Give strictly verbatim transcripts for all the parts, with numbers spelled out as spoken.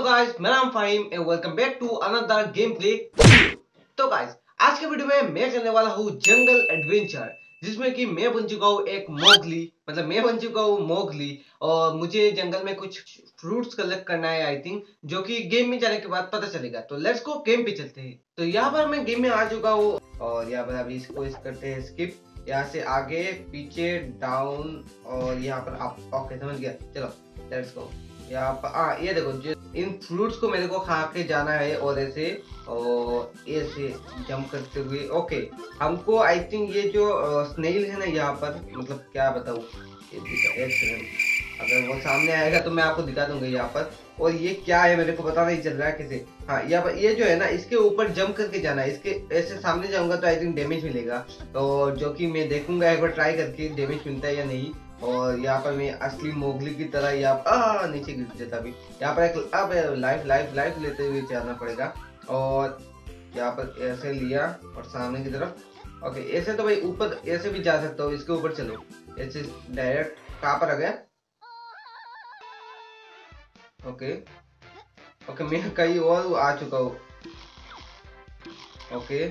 Guys, मेरा नाम Fahim and welcome back to another game play video. तो गाइस, आज के वीडियो में मैं करने वाला हूँ जंगल एडवेंचर, जिसमें कि मैं बन चुका हूँ एक मोगली। मतलब मैं बन चुका हूँ मोगली और मुझे जंगल में कुछ फ्रूट्स कलेक्ट करना है आई थिंक, जो कि गेम में जाने के बाद पता चलेगा। तो लेट्स गो, गेम पे चलते हैं। तो यहाँ पर मैं गेम में आ चुका हूँ और यहाँ पर अभी इसको इस करते हैं स्किप। यहाँ से आगे पीछे डाउन और यहाँ पर अप। ओके समझ गया, चलो लेट्स गो। यहाँ पर हाँ ये देखो, जो इन फ्रूट्स को मेरे को खा के जाना है और ऐसे और ऐसे जंप करते हुए। ओके, हमको आई थिंक ये जो स्नेल है ना यहाँ पर, मतलब क्या बताऊँ, एक सेकंड, अगर वो सामने आएगा तो मैं आपको दिखा दूंगा यहाँ पर। और ये क्या है मेरे को पता नहीं चल रहा है कैसे। हाँ यहाँ पर ये जो है ना, इसके ऊपर जंप करके जाना है। इसके ऐसे सामने जाऊंगा तो आई थिंक डैमेज मिलेगा, तो जो कि मैं देखूंगा एक बार ट्राई करके डैमेज मिलता है या नहीं। और यहाँ पर मैं असली मोगली की तरह यहाँ पर नीचे गिर जाता भी। यहाँ पर एक अब लाइफ लाइफ लाइफ लेते हुए जाना पड़ेगा और यहाँ पर ऐसे लिया और सामने की तरफ। ओके ऐसे तो भाई ऊपर ऐसे भी जा सकता हूँ, इसके ऊपर चलो ऐसे डायरेक्ट। कहाँ पर आ गया? ओके ओके मैं कहीं और आ चुका हूँ। ओके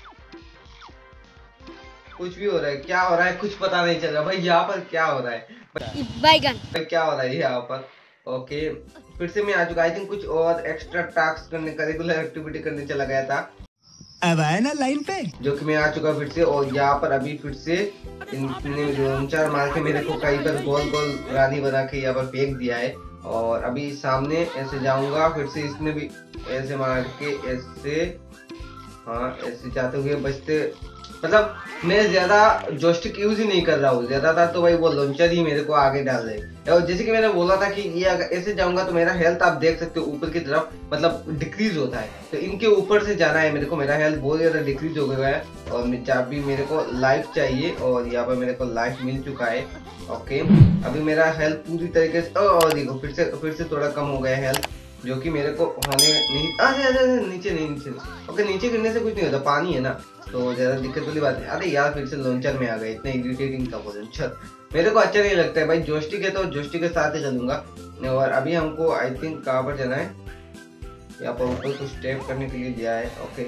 कुछ भी हो रहा है, क्या हो रहा है कुछ पता नहीं चल रहा भाई। यहाँ पर क्या हो रहा है बैगन, क्या हो रहा है यहाँ पर? ओके फिर से मैं आ चुका। आई थिंक कुछ और एक्स्ट्रा टास्क करने का, रेगुलर एक्टिविटी करने चला गया था। अब आया ना लाइन पे, जो कि मैं आ चुका फिर से। और यहाँ पर अभी फिर से इनने जो चार मार के मेरे को कहीं पर गोल गोल रानी बना के यहाँ पर फेंक दिया है। और अभी सामने ऐसे जाऊंगा, फिर से इसने भी ऐसे मार के ऐसे, हाँ ऐसे जाते हुए बचते। मतलब मैं ज्यादा जॉयस्टिक यूज ही नहीं कर रहा हूँ, ज्यादातर तो भाई वो लॉन्चर ही मेरे को आगे डाल रहे। और जैसे कि मैंने बोला था कि ये अगर ऐसे जाऊंगा तो मेरा हेल्थ आप देख सकते हो ऊपर की तरफ मतलब डिक्रीज होता है। तो इनके ऊपर से जाना है मेरे को। मेरा हेल्थ बहुत ज्यादा डिक्रीज हो गया है और जब भी मेरे को लाइफ चाहिए और यहाँ पर मेरे को लाइफ मिल चुका है। ओके अभी मेरा हेल्थ पूरी तरीके से, और देखो फिर से फिर से थोड़ा कम हो गया हेल्थ, जो कि मेरे को होने नहीं। अरे अरे अरे नीचे नहीं, नीचे नहीं। ओके नीचे गिरने से कुछ नहीं होता, पानी है ना तो ज्यादा दिक्कत वाली बात है। अरे यार फिर से लॉन्चर में आ गए, इतना इरिटेटिंग था वो लॉन्चर, मेरे को अच्छा नहीं लगता है भाई। जॉयस्टिक है तो जॉयस्टिक के साथ ही चलूंगा। और अभी हमको आई थिंक कहाँ पर जाना है, यहाँ पर ऊपर कुछ स्टेप करने के लिए दिया है। ओके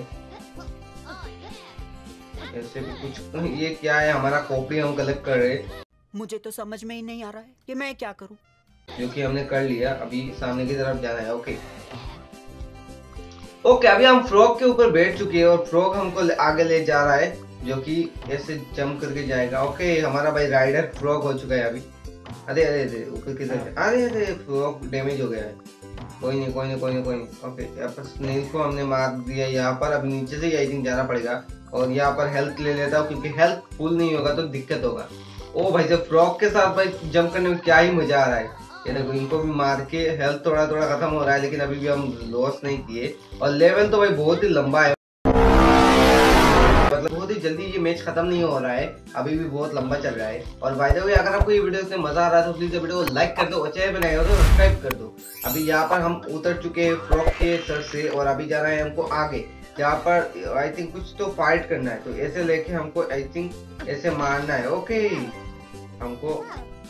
ऐसे भी कुछ, ये क्या है, हमारा कॉपी हम कलेक्ट कर रहे हैं। मुझे तो समझ में ही नहीं आ रहा है कि मैं क्या करूं। जो कि हमने कर लिया, अभी सामने की तरफ जाना है। ओके ओके अभी हम फ्रॉग के ऊपर बैठ चुके हैं और फ्रॉग हमको आगे ले जा रहा है, जो कि ऐसे जंप करके जाएगा। ओके हमारा भाई राइडर फ्रॉग हो चुका है अभी। अरे अरे अरे ऊपर की तरफ, अरे अरे फ्रॉग डैमेज हो गया है। कोई नहीं कोई नहीं कोई नहीं कोई नहीं। ओके यहाँ पर स्नेल को हमने मार दिया। यहाँ पर अभी नीचे से आई थिंक जाना पड़ेगा और यहाँ पर हेल्थ ले लेता हूँ, क्योंकि हेल्थ फुल नहीं होगा तो दिक्कत होगा। ओ भाई जब फ्रॉग के साथ भाई जंप करने में क्या ही मजा आ रहा है। ये देखो इनको भी मार के हेल्थ थोड़ा थोड़ा खत्म हो रहा है, लेकिन अभी भी हम लॉस नहीं किए। और लेवल तो भाई बहुत ही लंबा है, मतलब बहुत ही जल्दी ये मैच खत्म नहीं हो रहा है, अभी भी बहुत लंबा चल रहा है। और बाय द वे अगर आपको ये वीडियो से मजा आ रहा है तो प्लीज वीडियो को लाइक कर दो और चैनल बनाए हो तो सब्सक्राइब कर दो। अभी यहाँ पर हम उतर चुके हैं फ्रॉग के सर से और अभी जाना है हमको आगे, जहाँ पर आई थिंक कुछ तो फाइट करना है। तो ऐसे लेके हमको आई थिंक ऐसे मारना है। ओके हमको,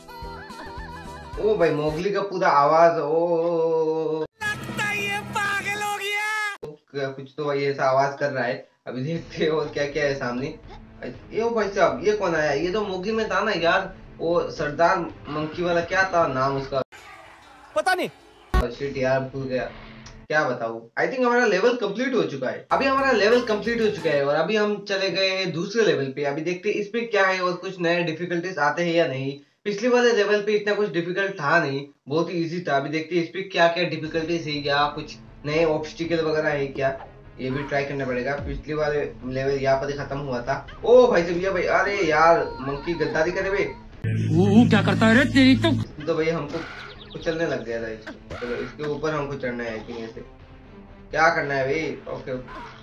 ओ भाई मोगली का पूरा आवाज, ओ लगता है ये पागल हो गया, कुछ तो भाई ऐसा आवाज कर रहा है। अभी देखते हैं और क्या क्या है सामने। ये भाई साहब ये कौन आया? ये तो मोगली में था ना यार, वो सरदार मंकी वाला, क्या था नाम उसका, पता नहीं। शिट यार भूल गया, क्या बताऊं। आई थिंक हमारा लेवल कंप्लीट हो चुका है। अभी हमारा लेवल कंप्लीट हो चुका है और अभी हम चले गए हैं दूसरे लेवल पे। अभी देखते हैं इस पे क्या है और कुछ नए डिफिकल्टीज आते हैं या नहीं। पिछले वाले लेवल पे इतना कुछ डिफिकल्ट था नहीं, बहुत ही इजी था। अभी देखते हैं इस पे क्या क्या डिफिकल्टीज है या कुछ नए ऑब्स्टिकल वगैरह है क्या, ये भी ट्राई करना पड़ेगा। पिछले वाले लेवल यहाँ पर ही खत्म हुआ था। ओ भाई से भैया भाई, अरे यार मंकी गद्दारी करे भाई, वो क्या करता है रे तेरी तो। तो भाई हमको कुछ चलने लग गया था। चलो इसके ऊपर हमको चढ़ना है कि ऐसे क्या करना है भाई। ओके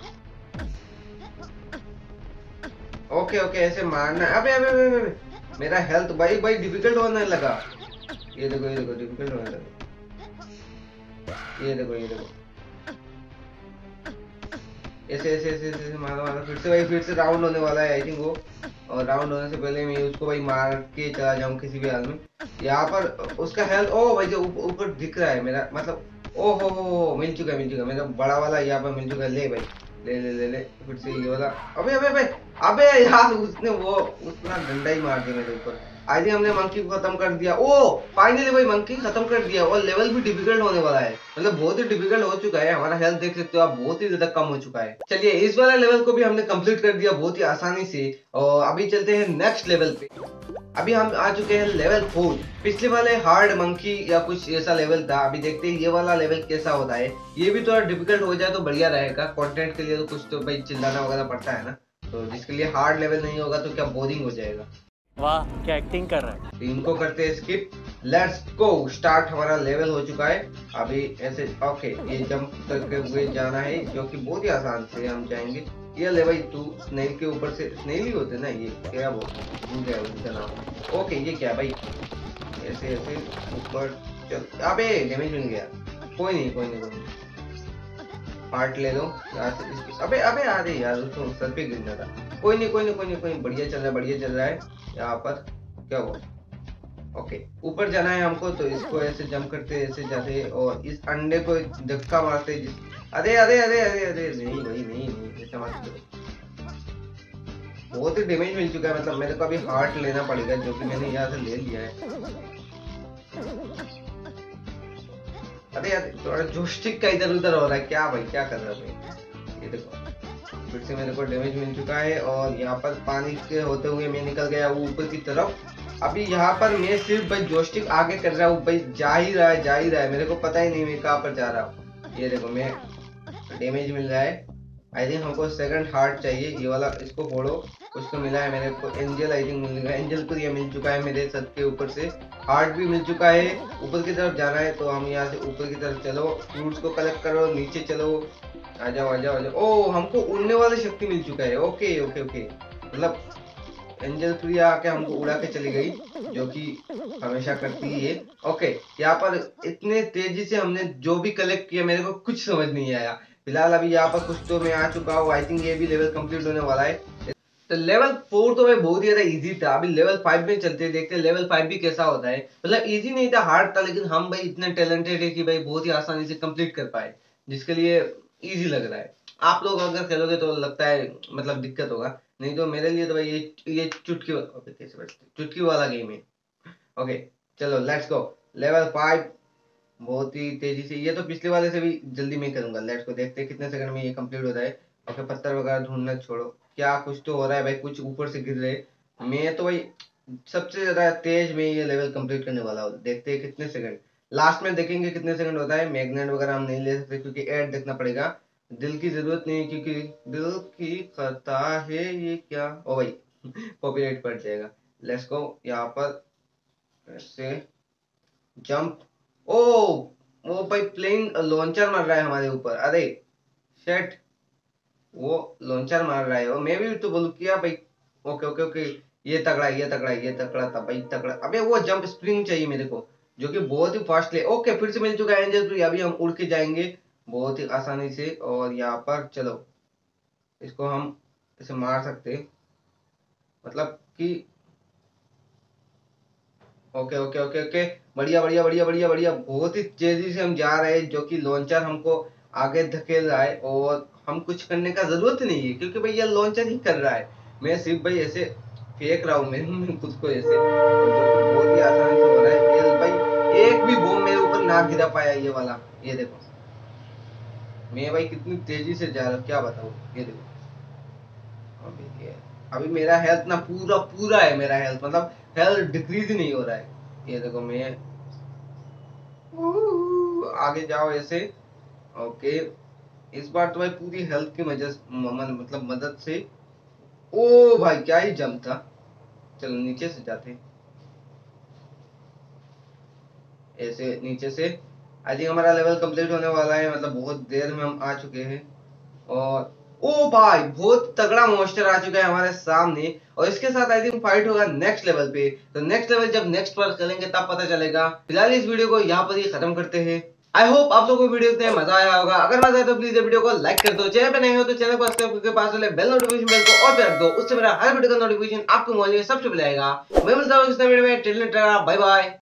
ओके ओके ऐसे मारना है। अबे अबे अबे अबे मेरा हेल्थ भाई भाई डिफिकल्ट होने लगा। ये देखो ये देखो डिफिकल्ट होने लगा। ये देखो ये देखो ऐसे ऐसे ऐसे ऐसे मारो मारो। फिर से भाई फिर से राउंड होने वाला है आई थिंक वो, और राउंड होने से पहले मैं उसको भाई मार के चला जाऊं किसी भी हाल में। यहाँ पर उसका हेल्थ, ओ भाई जो ऊपर दिख रहा है मेरा, मतलब ओ हो हो, मिल चुका है मिल चुका है मेरा बड़ा वाला यहाँ पर मिल चुका है। ले भाई ले ले ले ले फिर से ये वाला। अबे अबे अबे अबे यार उसने वो उतना डंडा ही मार दिया मेरे ऊपर। आई थिंक हमने मंकी को खत्म कर दिया। ओ फाइनली भाई मंकी खत्म कर दिया और लेवल भी डिफिकल्ट होने वाला है, मतलब बहुत ही डिफिकल्ट हो चुका है। हमारा हेल्थ देख सकते हो आप, बहुत ही ज्यादा कम हो चुका है। चलिए इस वाला लेवल को भी हमने कंप्लीट कर दिया बहुत ही आसानी से। और अभी चलते हैं नेक्स्ट लेवल पे। अभी हम आ चुके हैं लेवल फोर। पिछले वाले हार्ड मंकी या कुछ ऐसा लेवल था, अभी देखते हैं ये वाला लेवल कैसा होता है। ये भी थोड़ा डिफिकल्ट हो जाए तो बढ़िया रहेगा, कंटेंट के लिए तो कुछ तो भाई चिल्लाना वगैरह पड़ता है ना, तो जिसके लिए हार्ड लेवल नहीं होगा तो क्या बोरिंग हो जाएगा। वाह क्या एक्टिंग कर रहा है। तो इनको करते हैं स्किप। Let's go start. हमारा लेवल हो चुका है। अभी ऐसे ओके ये जंप करके हुए जाना है, जो कि बहुत ही आसान से हम जाएंगे। ये ले भाई तू स्नेल के ऊपर से, स्नेल ही होते ना ये, क्या वो भूल गया उनका नाम। ओके ये क्या भाई, ऐसे ऐसे ऊपर चल। अबे डैमेज मिल गया, कोई नहीं कोई नहीं कोई नहीं, पार्ट ले लो यहाँ से इसकी। अबे अबे अरे यार उसको सर पे गिरना था। कोई नहीं कोई नहीं कोई नहीं कोई नहीं, बढ़िया चल रहा है बढ़िया चल रहा है। यहाँ पर क्या हुआ, ओके ऊपर जाना है हमको, तो इसको ऐसे जंप करते ऐसे जाते और इस अंडे को धक्का मारते। अरे अरे अरे अरे अरे नहीं भाई नहीं नहीं ऐसा मत करो। बहुत ही डैमेज मिल चुका है, मतलब मेरे को अभी हार्ट लेना पड़ेगा, जो कि मैंने यहाँ से ले लिया है। अरे यार थोड़ा जोस्टिक का इधर उधर हो रहा है क्या भाई, क्या कर रहा है। ये देखो फिर से मेरे को डैमेज मिल चुका है और यहाँ पर पानी के होते हुए मैं निकल गया वो ऊपर की तरफ। अभी यहाँ पर मैं सिर्फ भाई जोस्टिक आगे कर रहा हूँ भाई, जा ही रहा है जा ही रहा है, मेरे को पता ही नहीं मैं कहाँ पर जा रहा हूँ। ये देखो मैं डैमेज मिल रहा है। आई थिंक हमको सेकंड हार्ट चाहिए, ये वाला इसको फोड़ो। कुछ तो मिला है मेरे को, एंजल आई थिंक मिल गया, एंजल को ये मिल चुका है मेरे सर के ऊपर से। हार्ट भी मिल चुका है। ऊपर की तरफ जाना है तो हम यहाँ से ऊपर की तरफ चलो, फ्रूट्स को कलेक्ट करो, नीचे चलो, आ जाओ आ जाओ आ जाओ। ओ हमको उड़ने वाली शक्ति मिल चुका है। ओके ओके ओके, मतलब एंजल फ्री आके हमको उड़ा के चली गई, जो कि हमेशा करती है। ओके यहाँ पर इतने तेजी से हमने जो भी कलेक्ट किया मेरे को कुछ समझ नहीं आया। फिलहाल अभी यहाँ पर कुछ तो मैं आ चुका हूँ। आई थिंक ये भी लेवल कंप्लीट होने वाला है। तो लेवल फोर तो भाई बहुत ही ज्यादा इजी था। अभी लेवल फाइव में चलते हैं, देखते हैं लेवल फाइव भी कैसा होता है। मतलब इजी नहीं था, हार्ड था, लेकिन हम भाई इतने टैलेंटेड है कि भाई बहुत ही आसानी से कंप्लीट कर पाए, जिसके लिए इजी लग रहा है। आप लोग अगर खेलोगे तो लगता है मतलब दिक्कत होगा, नहीं तो मेरे लिए तो भाई ये ये चुटकी कैसे बैठते चुटकी वाला गेम है। ओके चलो लेट्स गो लेवल फाइव। बहुत ही तेजी से, ये तो पिछले वाले से भी जल्दी मैं करूंगा। लेट्स को देखते हैं कितने सेकंड में ये कंप्लीट होता है। ओके पत्थर वगैरह ढूंढना छोड़ो, क्या कुछ तो हो रहा है भाई, कुछ ऊपर से गिर रहे। मैं तो भाई सबसे ज्यादा तेज में ये लेवल कंप्लीट करने वाला हूँ। देखते हैं कितने सेकंड, लास्ट में देखेंगे कितने सेकंड होता है। मैग्नेट वगैरह हम नहीं ले सकते क्योंकि एड देखना पड़ेगा। दिल की जरूरत नहीं क्योंकि दिल की करता है ये क्या, ओ भाई कॉपीराइट पड़ जाएगा। लेट्स गो यहाँ पर से जंप। ओ वो भाई प्लेन लॉन्चर मार रहा है हमारे ऊपर। अरे शेट वो लॉन्चर मार रहा है, और मैं भी तो बोलूं किया भाई। ओके ओके ओके ये तगड़ा ये तगड़ा ये तगड़ा था भाई तगड़ा। अबे वो जंप स्प्रिंग चाहिए मेरे को, जो कि बहुत ही फास्ट ले। ओके फिर से मिल चुका है एंजल फ्री। अभी हम उड़ के जाएंगे बहुत ही आसानी से, और यहाँ पर चलो इसको हम ऐसे मार सकते, मतलब कि ओके ओके ओके ओके बढ़िया बढ़िया बढ़िया बढ़िया बढ़िया। बहुत ही तेजी से हम जा रहे हैं, जो कि लॉन्चर हमको आगे धकेल रहा है, और हम कुछ करने का जरूरत नहीं है क्योंकि भाई ये लॉन्चर ही कर रहा है। मैं सिर्फ भाई ऐसे फेंक रहा हूँ मैं खुद को ऐसे, और जो कि बहुत ही आसानी से हो रहा है। ये भाई एक भी बॉम्ब मेरे ऊपर ना गिरा पाया ये वाला। ये देखो मैं भाई कितनी तेजी से जा रहा हूँ क्या बताऊँ। ये देखो अभी ये अभी मेरा हेल्थ ना पूरा पूरा है, मेरा हेल्थ मतलब हेल्थ डिक्रीज नहीं हो रहा है। ये देखो मैं आगे जाओ ऐसे। ओके इस बार तो भाई पूरी हेल्थ की मदद मतलब मदद से। ओ भाई क्या ही जंप था। चलो नीचे से जाते ऐसे नीचे से। आई थिंक हमारा लेवल कंप्लीट होने वाला है, मतलब बहुत देर में हम आ चुके हैं। और ओ भाई बहुत तगड़ा मॉन्स्टर आ चुका है हमारे सामने, और इसके साथ आई थिंक फाइट होगा नेक्स्ट लेवल पे। तो नेक्स्ट लेवल जब नेक्स्ट बार करेंगे तब पता चलेगा। फिलहाल इस वीडियो को यहाँ पर ही खत्म करते हैं। आई होप आप लोगों को वीडियो देखने मजा आया होगा। अगर मजा आया तो प्लीज वीडियो को लाइक कर दो, चैनल पे नहीं हो तो चैनल को सब्सक्राइब करके पास वाले बेल नोटिफिकेशन बेल को ऑन पे रख दो, उससे मेरा हर वीडियो का नोटिफिकेशन आपको मोबाइल में सबसे पहले आएगा। मैं मिलता हूँ इस नए वीडियो में, टिल देन बाय बाय।